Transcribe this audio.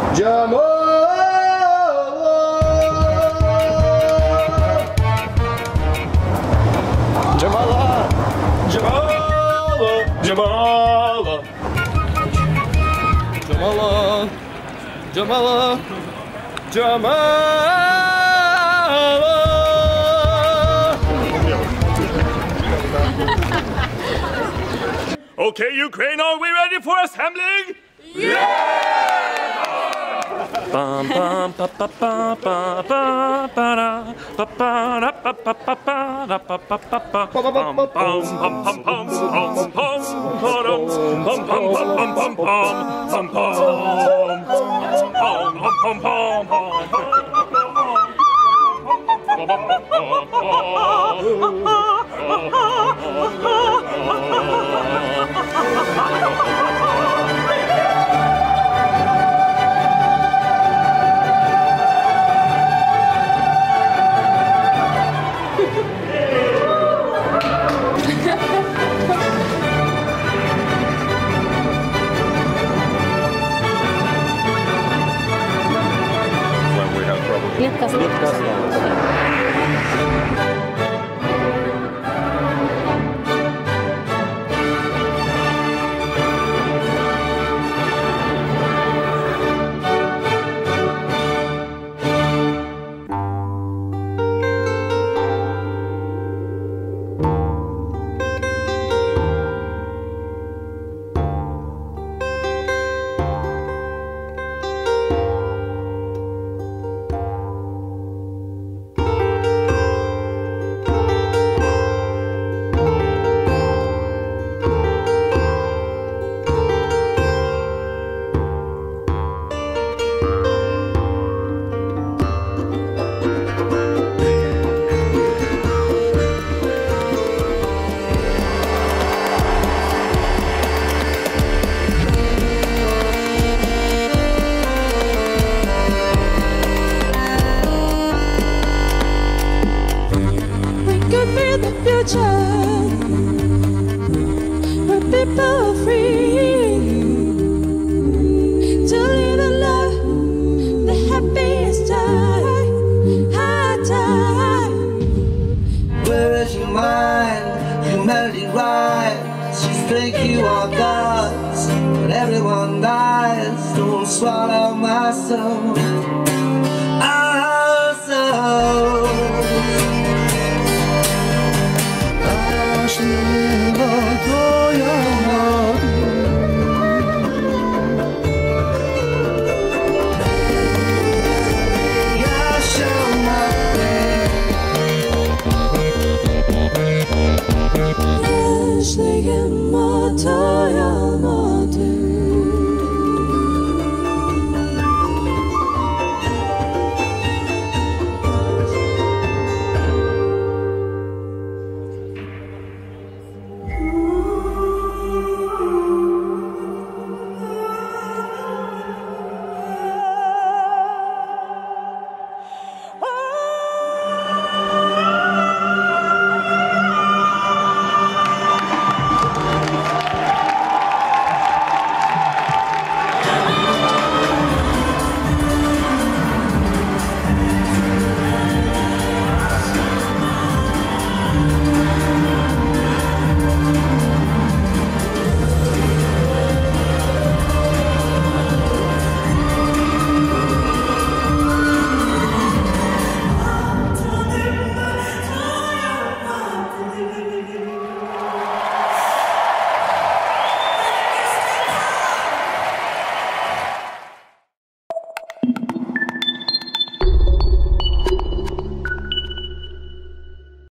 Jamala, Jamala, Jamala, Jamala, Jamala, Jamala, Jamala. Okay, Ukraine, are we ready for assembling? Yeah! Bum bum ba ba ba ba ba ba ba ba ba ba ba ba ba ba ba bum bum bum bum bum bum bum bum bum bum bum bum bum bum where people are free to live and love the happiest time, high time. Where is your mind? Humanity rides. You think you are gods, but everyone dies. Don't swallow my soul.